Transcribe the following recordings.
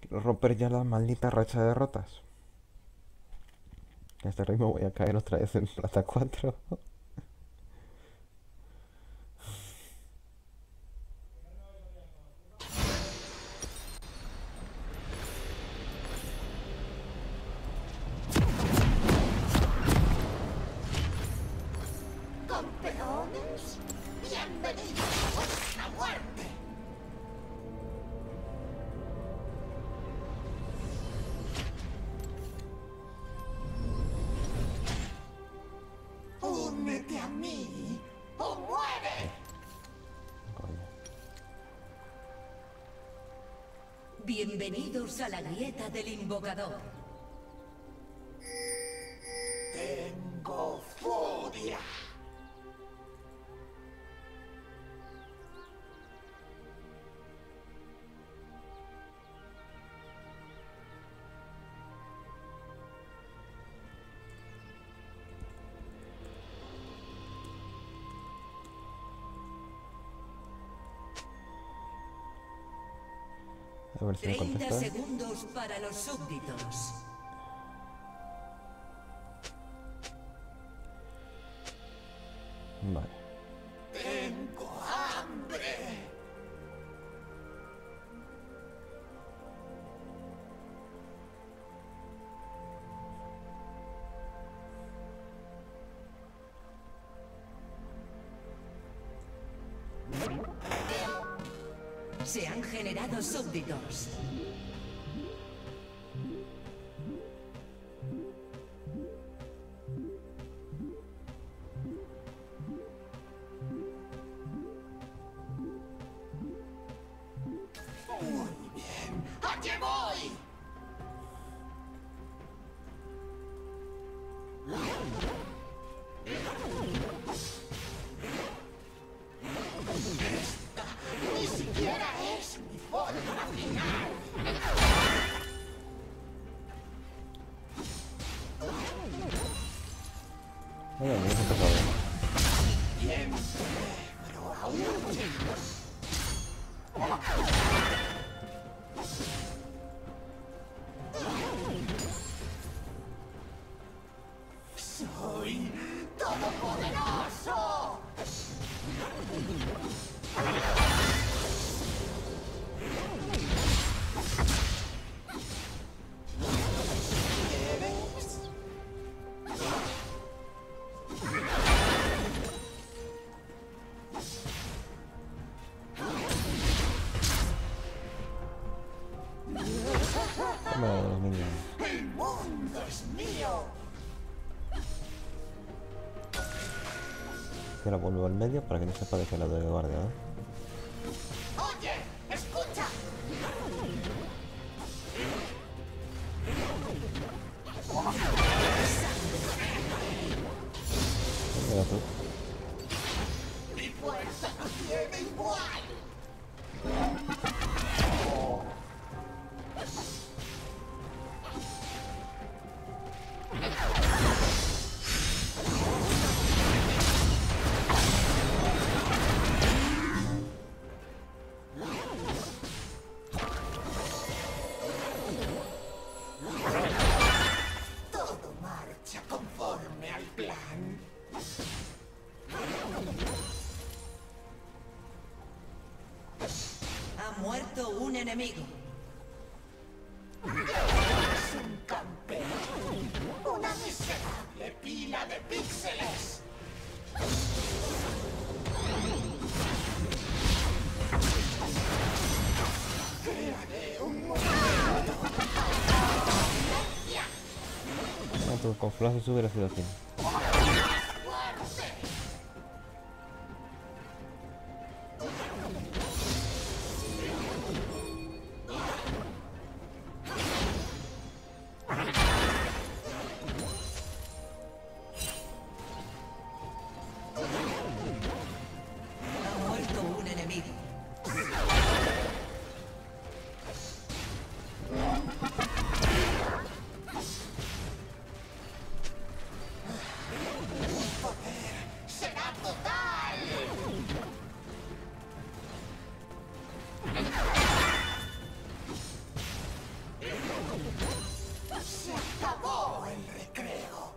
romper ya la maldita racha de derrotas. A este ritmo voy a caer otra vez en plata 4. Campeones, bienvenidos a vuestra muerte. Únete a mí o muere. Coño. Bienvenidos a la grieta del invocador. Tengo furia. A ver si me 30 contesta. segundos para los súbditos. Vale. Tengo hambre. Se han generado súbditos. Muy bien. ¡Allí voy! Esta ni siquiera es mi forma final. Bueno, ya se empezó bien. Siempre, pero aún soy todopoderoso. ¿Quieres? Toma los niños. El mundo es mío. Que la vuelvo al medio para que no sepa de qué lado de guardia, ¿no? Oye, escucha. Mira tú. Mi fuerza no tiene igual. Todo marcha conforme al plan. Ha muerto un enemigo. Es un campeón. Una miserable pila de píxeles. Crearé un mundo. Ah, pues con flash eso hubiera sido así. ¡Fuerte! Ha muerto un enemigo. Se acabó el recreo.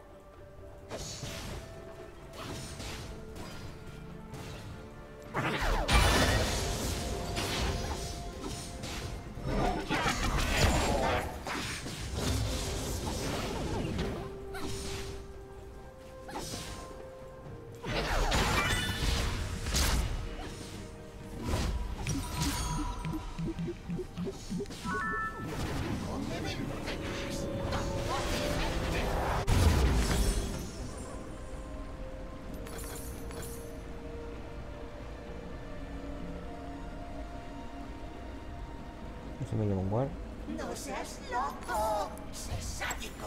Eso me lleva un guard. No seas loco. Sé sádico.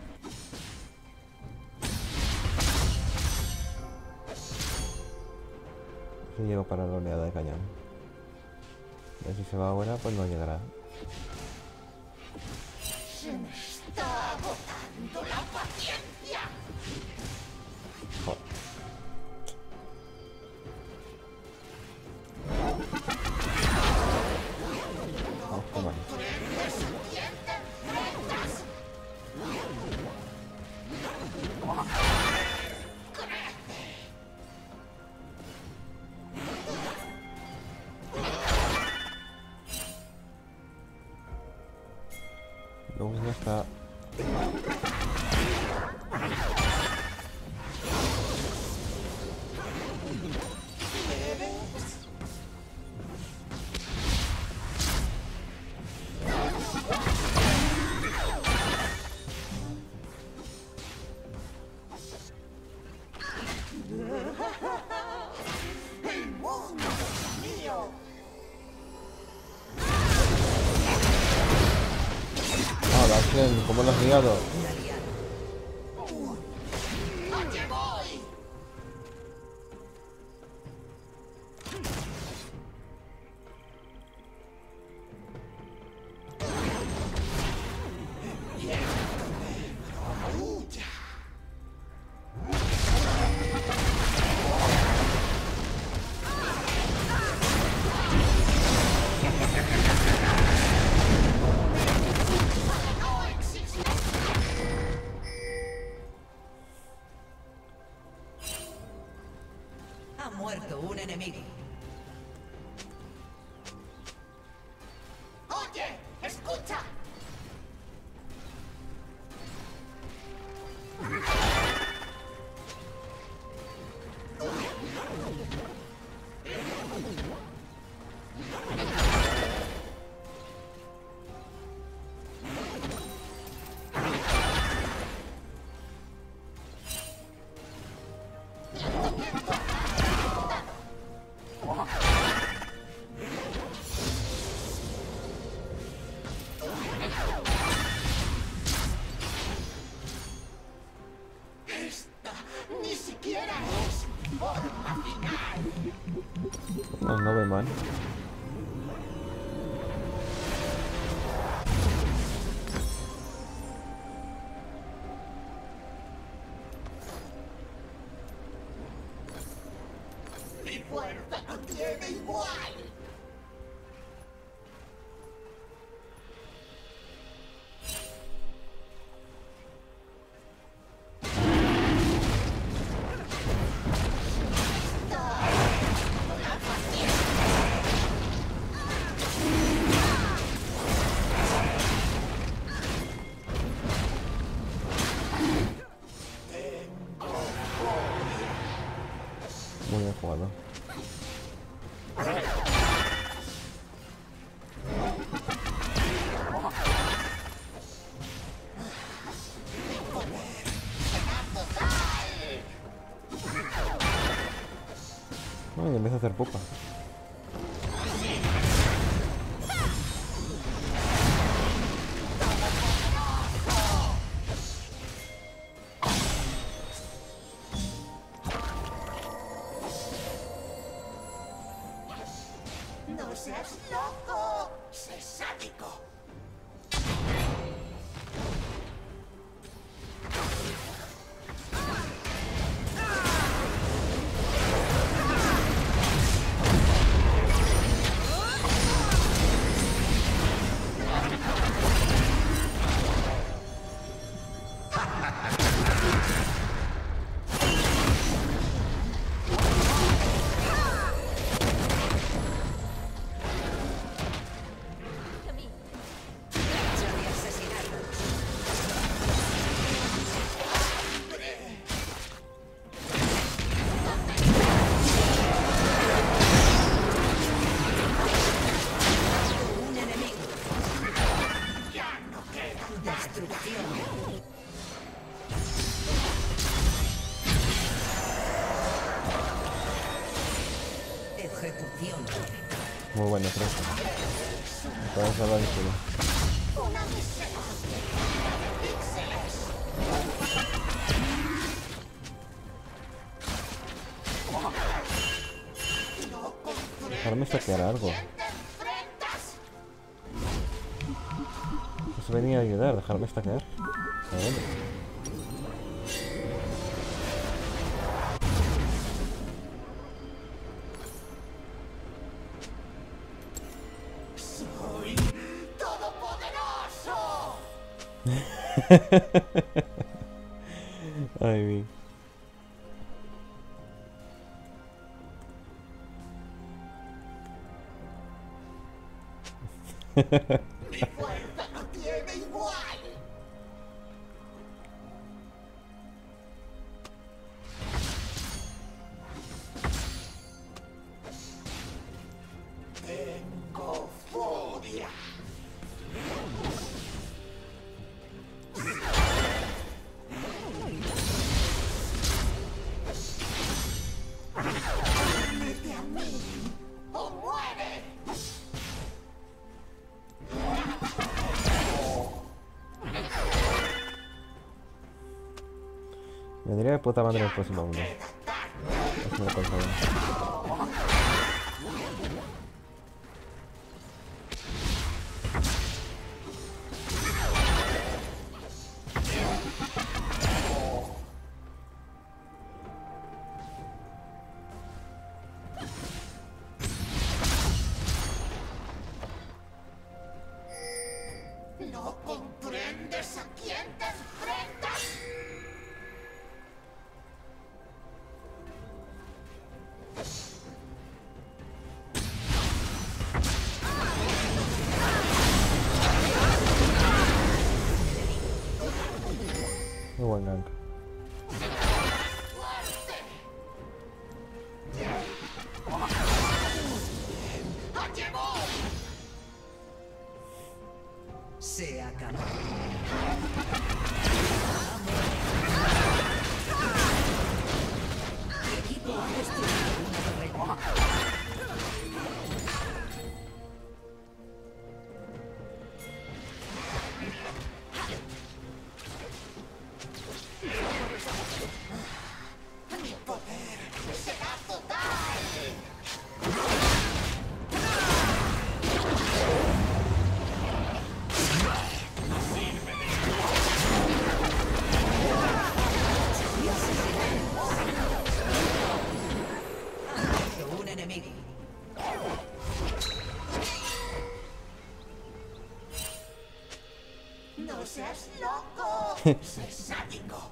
Eso llego para la oleada de cañón. A ver si se va ahora, pues no llegará. Se me está agotando la paciencia. Joder. Vamos, toma. Luego ya está. El mundo es mío. ¡Ah, la acción! ¿Cómo lo has liado? Un aliado. ¡Allí voy! Ha muerto un enemigo. Oye, escucha. Esta ni siquiera es mi forma final. No, no ve mal. Mi fuerza no tiene igual. Muy bien jugado. Ay, empieza a hacer pupa. No seas loco. Sé sádico. Destrucción. Ejecución. Muy bueno, creo. Puedes salvar el culo. Una mísera. Píxeles. No Ahora me saqueará algo. te enfrentas. Eso venía a ayudar, dejarme stackear. A ver. Soy todopoderoso. Ay, mi. Mi fuerza no tiene igual. Tengo furia. Únete a mí o muere. Me diría de puta madre el próximo uno. Es una cosa. ¿No comprendes a quién te enfrentas? Muy buen gank. ¡Allí voy! Se acabó. Tu equipo ha destruido una torreta. ¡Mi poder será total! Un enemigo. ¡No seas loco! ¡Sé sádico!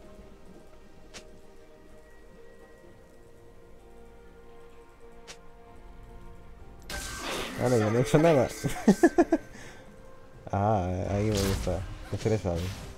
Vale, yo no he hecho nada. Ah, ahí me gusta. Qué interesado.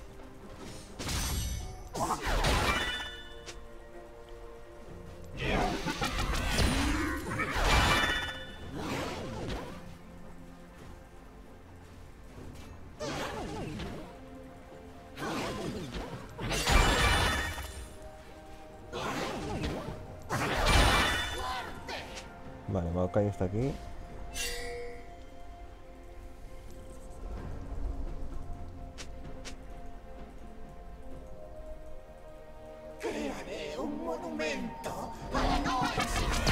Vale, Maokai está aquí. Crearé un monumento a la no existencia.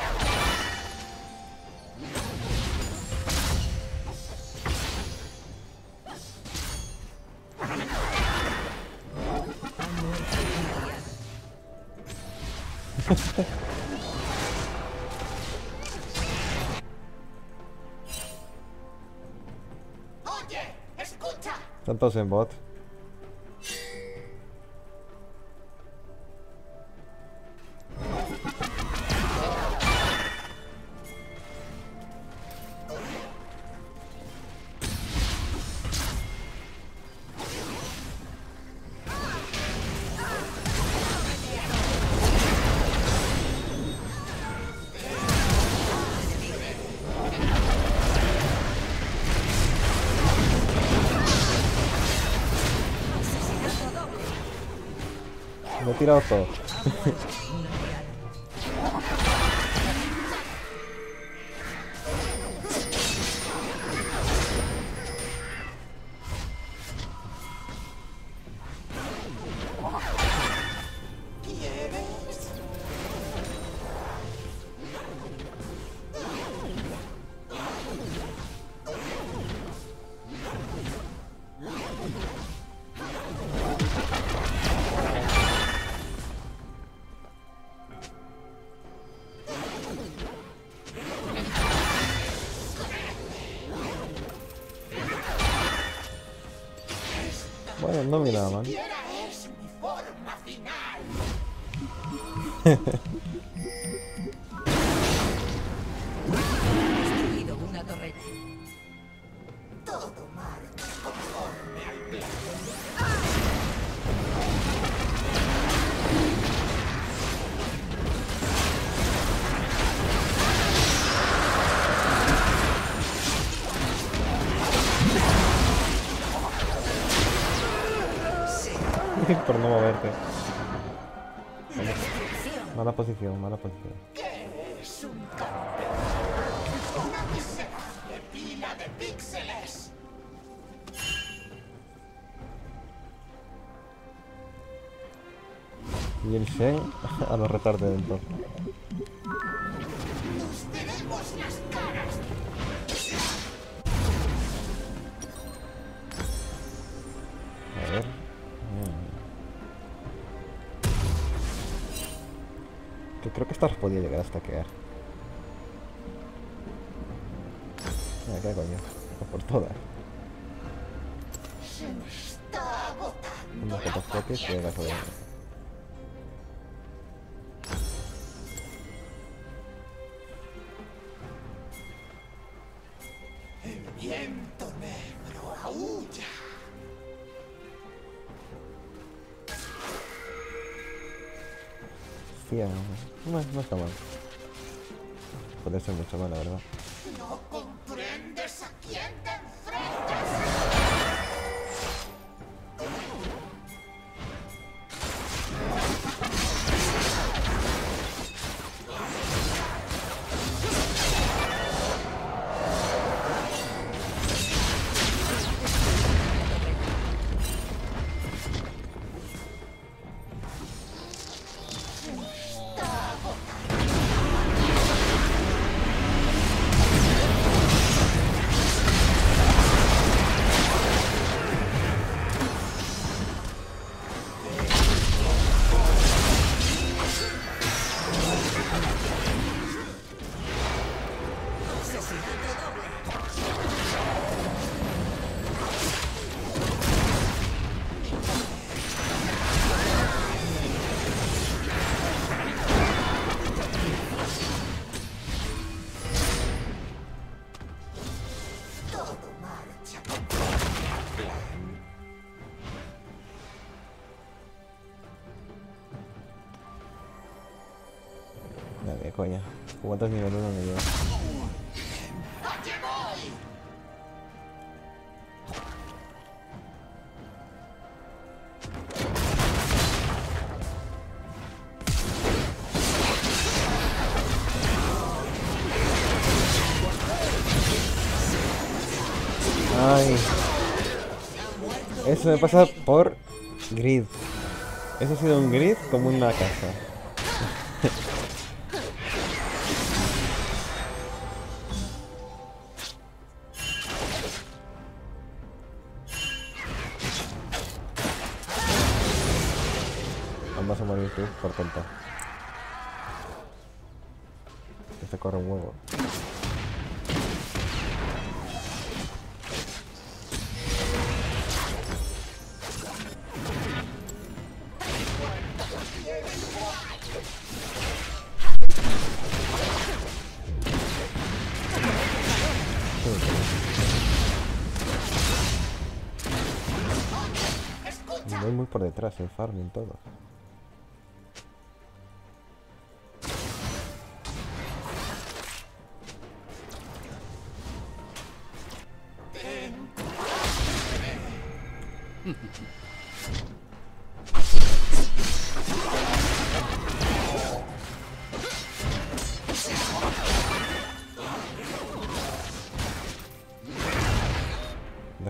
Oye, escucha. Están todos en bot. Me he tirado todo. Bueno, no vi nada mal. Siquiera es mi forma final. Destruido una torreta. Todo marcha conforme al plan. Por no moverte. Destrucción. Mala posición, mala posición. ¿Qué es un campeón? Una miserable pila de píxeles. Y el Shen a los retardes del top. Nos veremos las caras. A ver. Que creo que esta podía llegar hasta quedar. ¿Qué coño? A por todas. Se me está agotando Unos la fotofoques que la joder. El viento negro aúlla. Hostia, no está mal. Puede ser mucho mal, la verdad. No comprendes a quién te enfrentas. Asesinato doble. Todo marcha conforme al plan. Dale, coña. ¿Cuántos nivel 1 me lleva? ¡Allí voy! Ay. Eso me pasa por grid. Eso ha sido un grid como una casa. Vamos a morir tú por tonta. Que se corre un huevo. Voy muy por detrás en farming todo.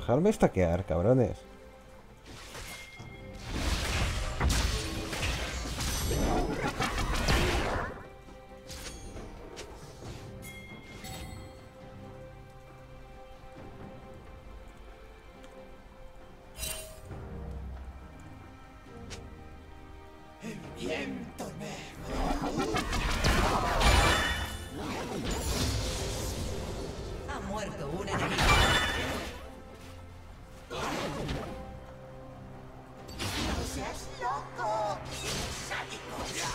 Dejadme stackear, cabrones. Viento negro. Ha muerto un enemigo. No seas loco. Sádico.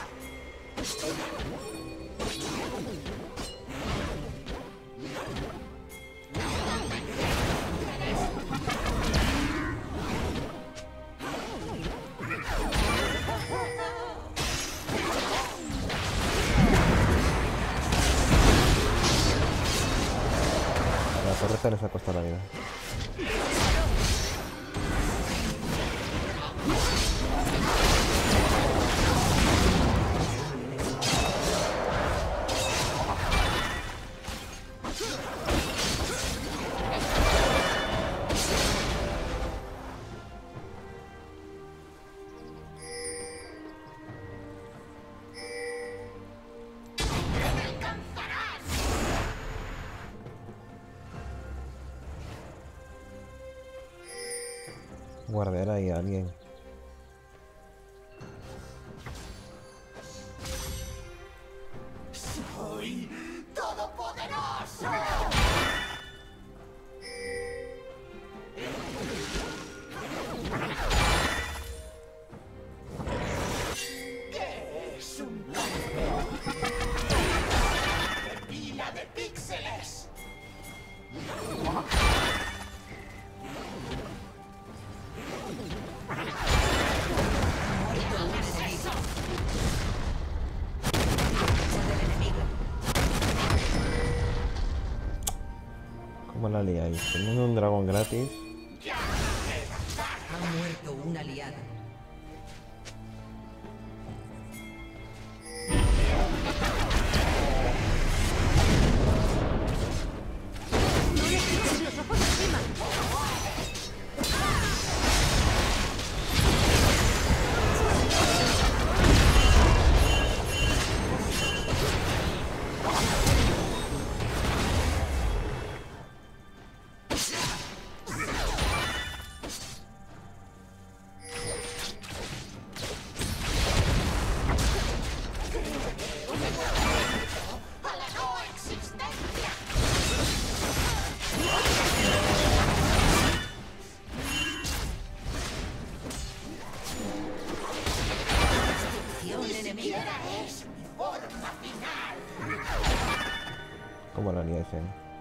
La torreta les ha costado la vida. Guardiar ahí a alguien. Soy todopoderoso. ¿Qué es un campeón? De pila de píxeles. ¿Cómo la liáis? Teniendo un dragón gratis. Ha muerto un aliado. A la no existencia. Acción enemiga. Siquiera es mi forma final. ¿Cómo la liáis,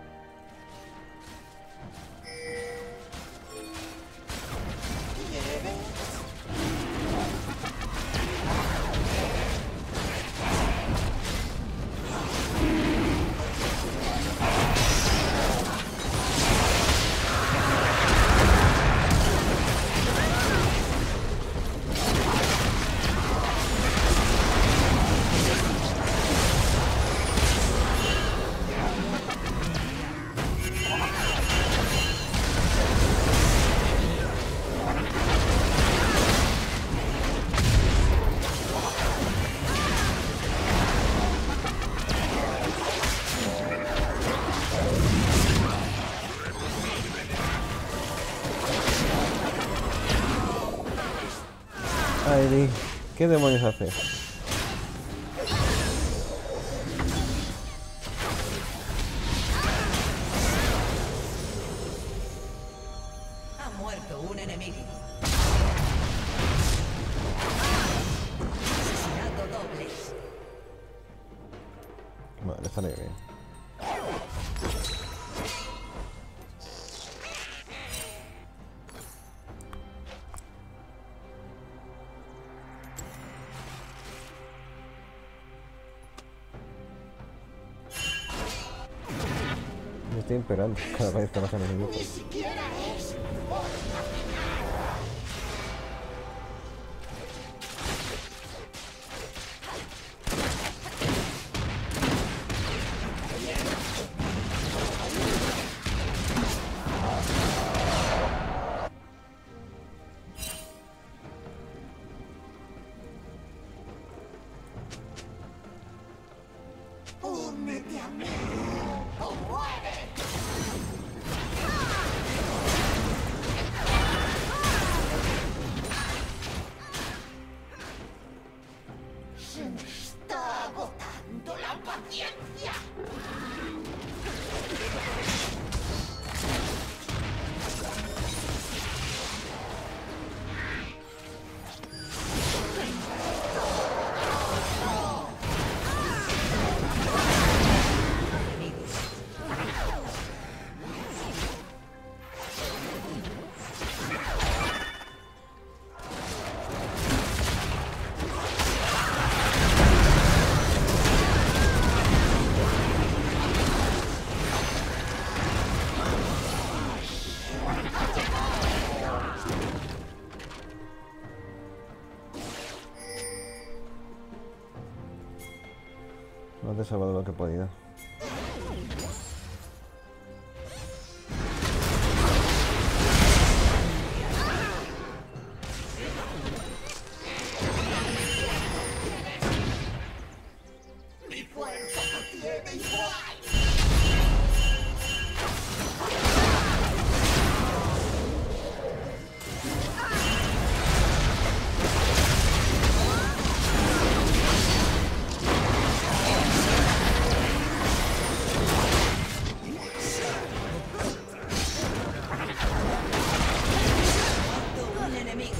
Ay, Di, ¿qué demonios haces? Ha muerto un enemigo. Asesinato doble. Vale, sale bien. Me estoy empeorando cada vez que bajan los minutos. Ni siquiera es mi forma final. he salvado lo que he podido. Mi fuerza no tiene igual. Un enemigo.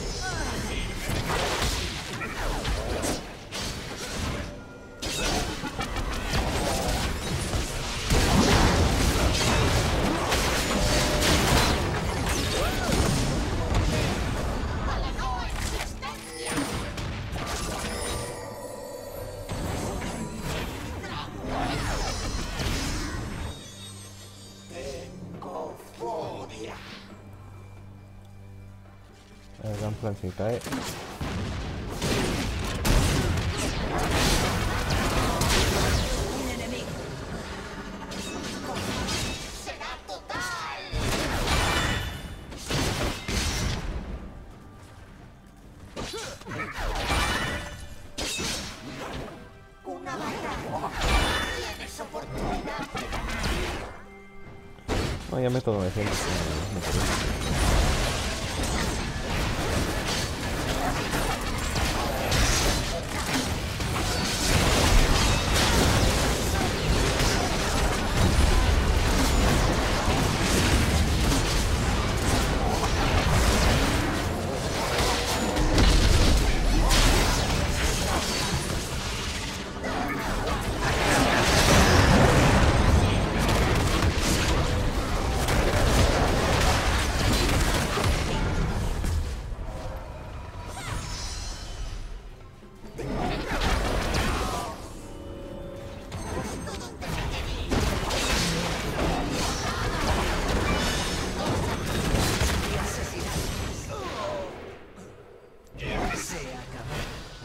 A la no existencia. Tengo fobia. El Gunplan si cae. Un enemigo. Será total. Una batalla. Tienes oportunidad de ganar. No, ya meto 900. Me parece. Y asesinatos. Se acabó.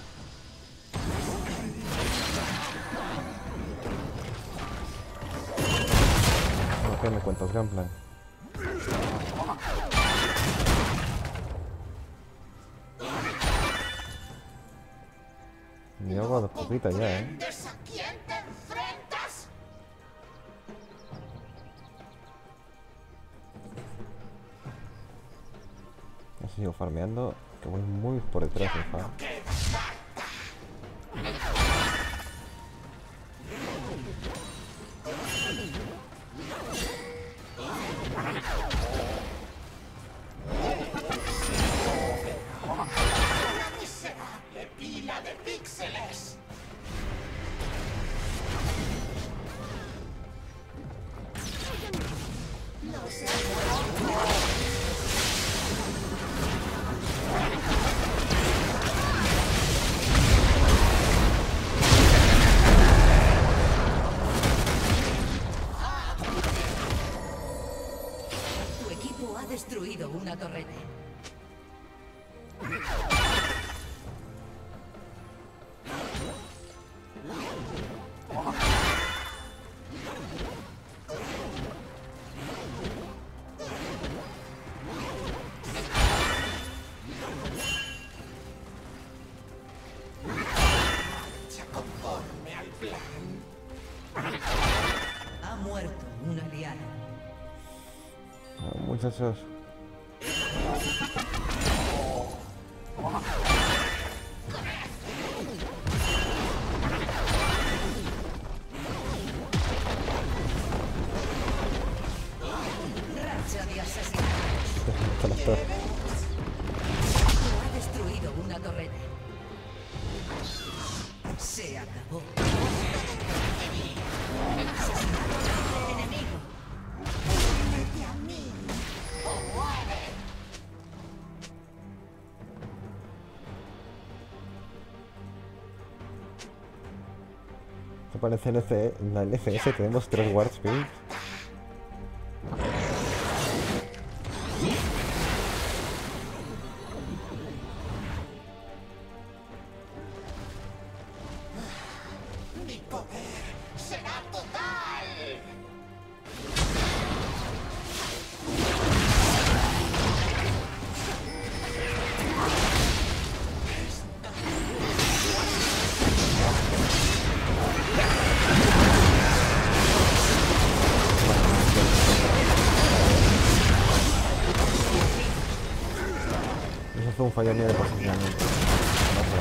No, ¿qué me cuentas, Gunplan? Me hago de poquita ya, ¿Comprendes a quién te enfrentas? Ya sigo farmeando, que voy muy por detrás del farm. Una miserable pila de píxeles. No sé. Tu equipo ha destruido una torreta. Ya conforme al plan. Ha muerto un aliado. Ah, muchachos. Racha de asesinatos. Con las torres. Tu ha destruido una torreta. Se acabó. Asesinato del enemigo. Únete a mí o muere. Se parece en la LCS, tenemos 3 Ward Spirits. Mi poder fue un fallo mío de posicionamiento. No sé.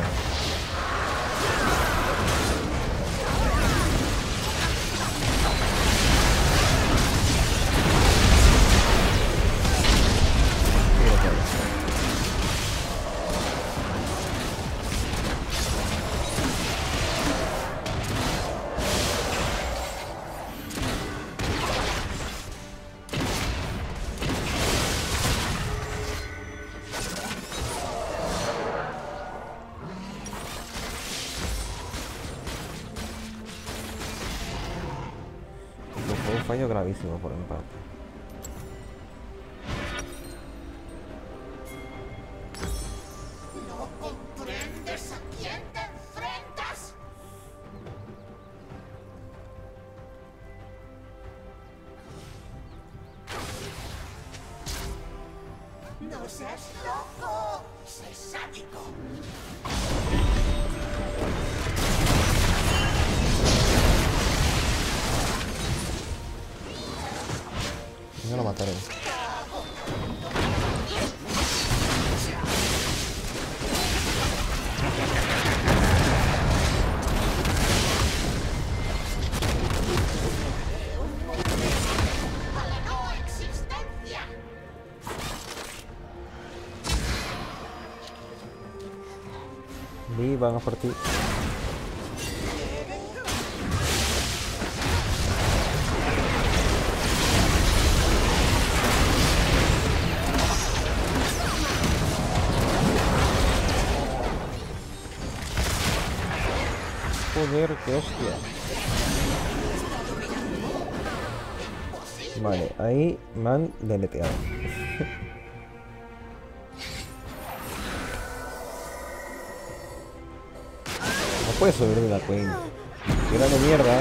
Fue un fallo gravísimo por empate. ¿No comprendes a quién te enfrentas? No seas loco, sé sádico. Yo lo mataré. A la no existencia. Vi, van a por ti. Joder, qué hostia. Vale, ahí me han deleteado. No puedes subir de la Queen. Tira de mierda.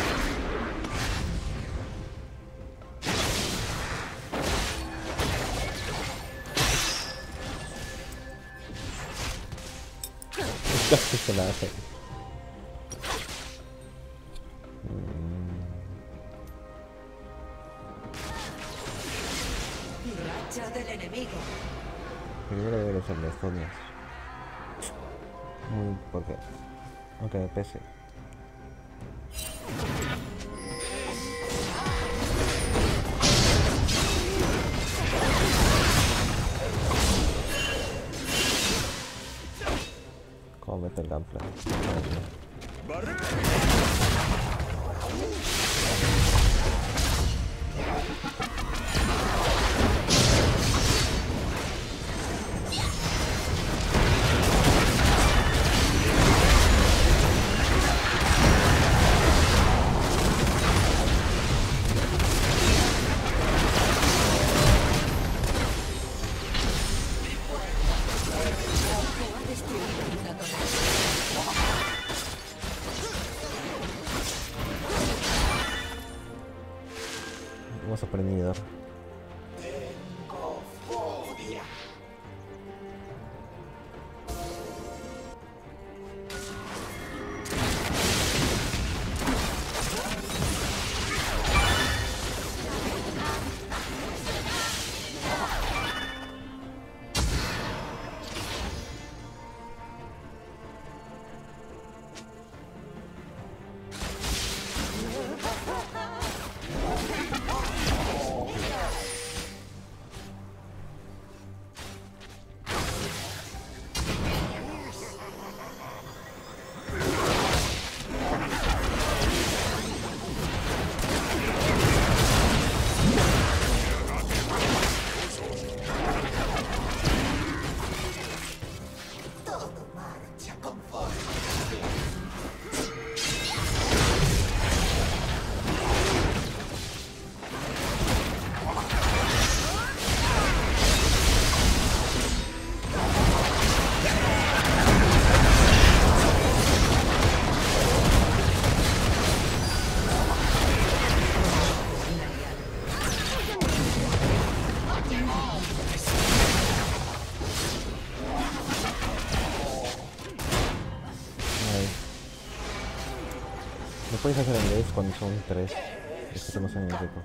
Casi se la hace. Racha del enemigo. Primero debe ser de zonias. Muy porque. Aunque me pese. ¿Cómo mete el gameplay? Ha destruido una torre. Vamos a prender. Tengo furia. Todo marcha conforme. Ahí. No puedes hacer el race cuando son 3. Es que estamos en el equipo.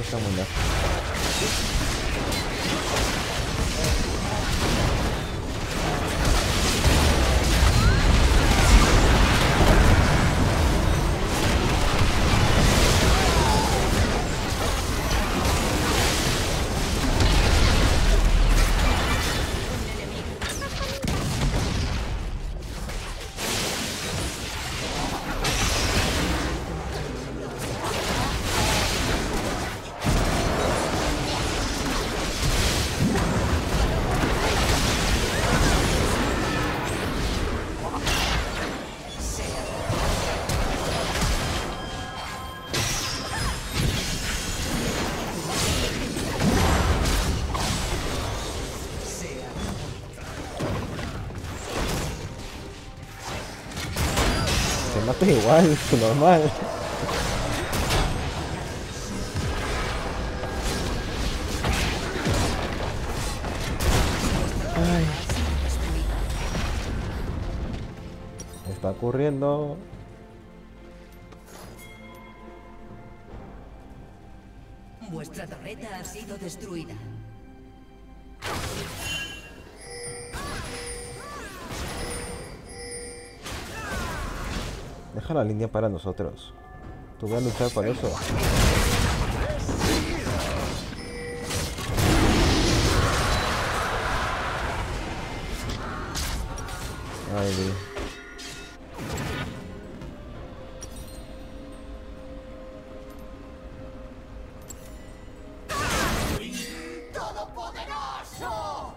está muy lejos. Se mata igual, normal. Ay. Está ocurriendo. Vuestra torreta ha sido destruida. Deja la línea para nosotros. Tú vas a luchar por eso. Ay, Dios. ¡Todopoderoso!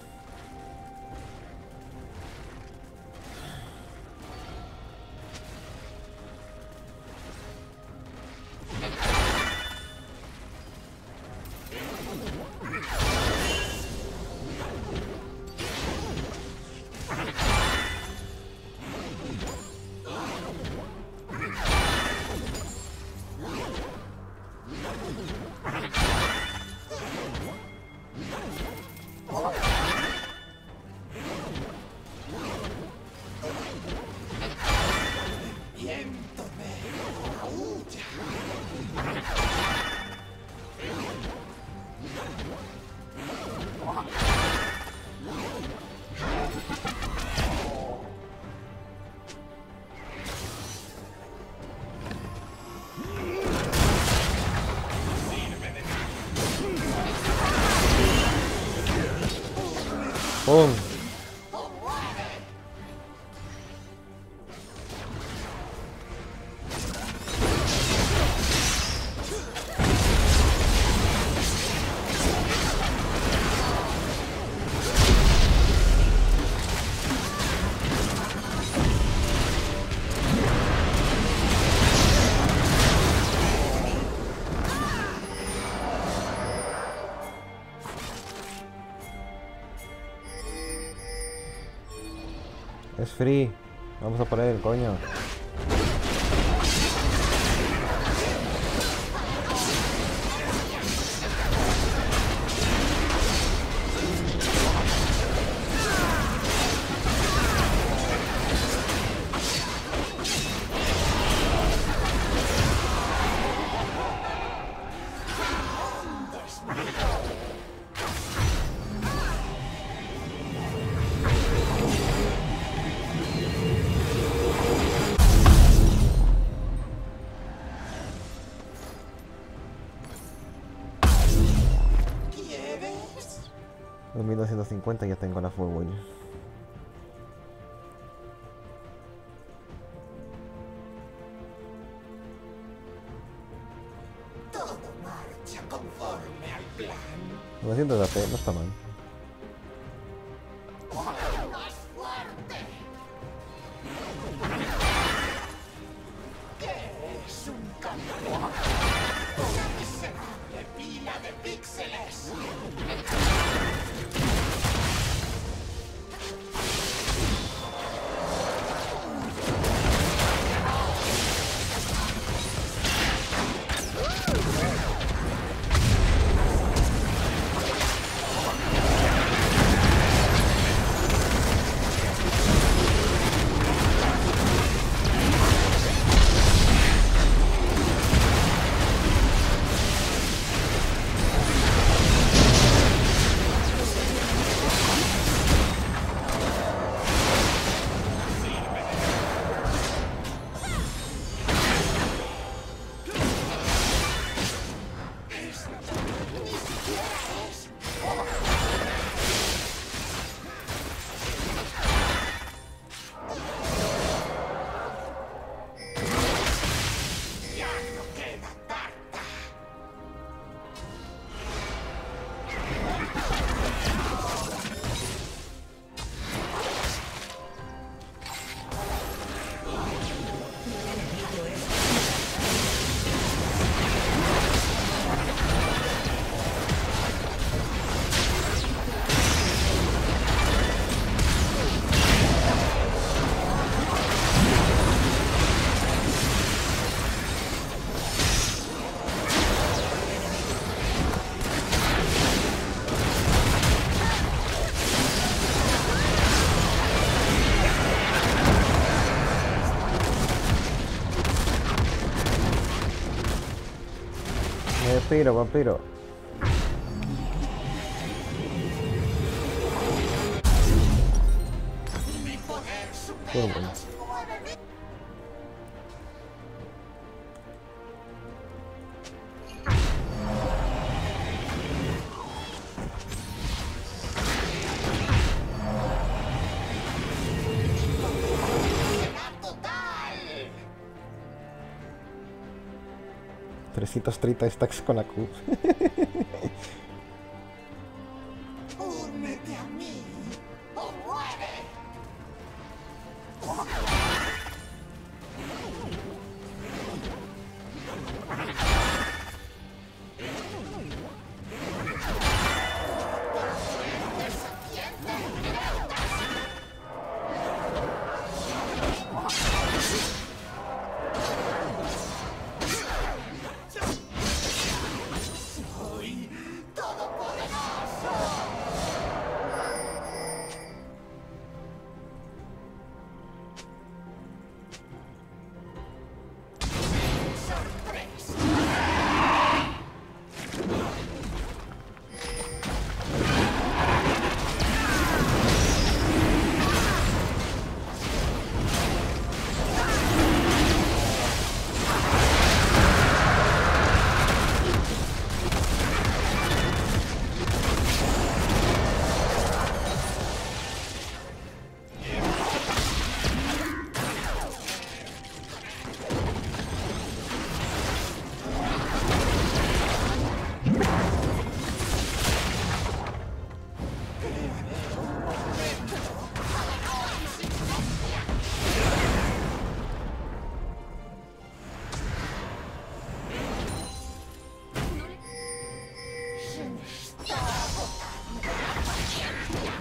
¡Pum! Es free. Vamos a por él, coño. ¿Quieres? 2250 ya tengo la full win. Todo marcha conforme al plan. 900 de AP, no está mal. ¡Más fuerte! ¿Qué es un campeón? Una miserable pila de píxeles. Ya no queda tarta. Enemigo es Vampiro, vampiro. Mi poder supera Muy bueno. los 9.000. Total. 330 stacks con la Q. Únete a mí o muere. Soy todopoderoso. Sorpresa. Se me está agotando la paciencia.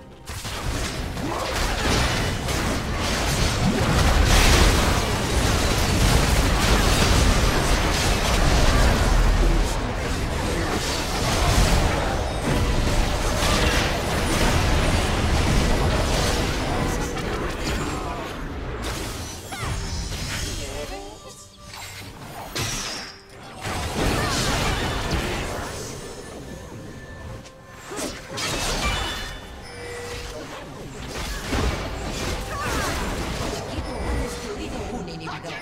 equipo ha destruido un inhibidor.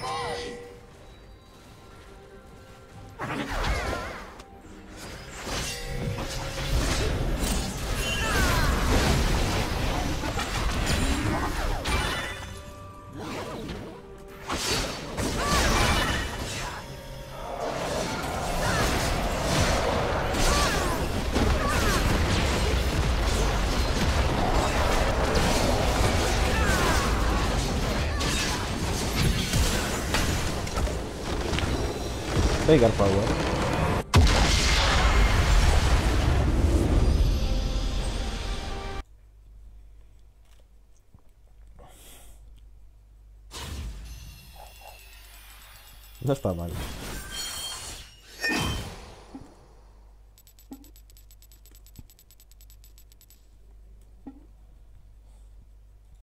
Veigar Power. No está mal.